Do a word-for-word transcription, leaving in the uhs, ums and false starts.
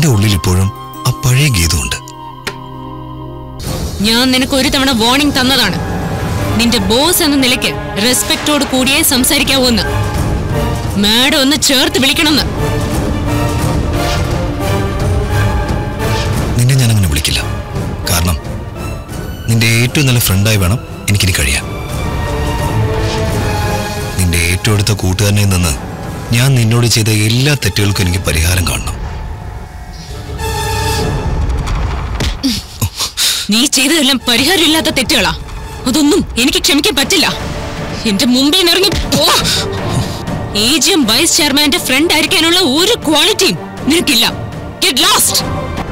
എന്റെ ഉള്ളിൽ ഇപ്പോഴും ആ പഴയ ഗീതമുണ്ട്. ഞാൻ നിനക്ക് ഒരു തവണ വാർണിംഗ് തന്നതാണ്. നിന്റെ ബോസ് എന്ന നിലയ്ക്ക് റെസ്പെക്റ്റോട് കൂടിയേ സംസാരിക്കാവൂന്ന്. മാഡം ഒന്ന് ചേർത്ത് വിളിക്കണമെന്ന്. നിന്നെ ഞാൻ അങ്ങനെ വിളിക്കില്ല. കാരണം നിന്റെ ഏറ്റവും നല്ല ഫ്രണ്ടായി വേണം എനിക്കിനി കഴിയാൻ. നിന്റെ ഏറ്റവും അടുത്ത കൂട്ടുകാരനിൽ നിന്ന് ഞാൻ നിന്നോട് ചെയ്ത എല്ലാ തെറ്റുകൾക്കും എനിക്ക് പരിഹാരം കാണണം. നീ ചെയ്തതെല്ലാം പരിഹാരമില്ലാത്ത തെറ്റുകളാ. അതൊന്നും എനിക്ക് ക്ഷമിക്കാൻ പറ്റില്ല. എന്റെ മുമ്പിൽ നിറങ്ങി പോ. എ ജി എം വൈസ് ചെയർമാന്റെ ഫ്രണ്ട് ആയിരിക്കാനുള്ള ഒരു ക്വാളിറ്റിയും നിനക്കില്ല. Get lost.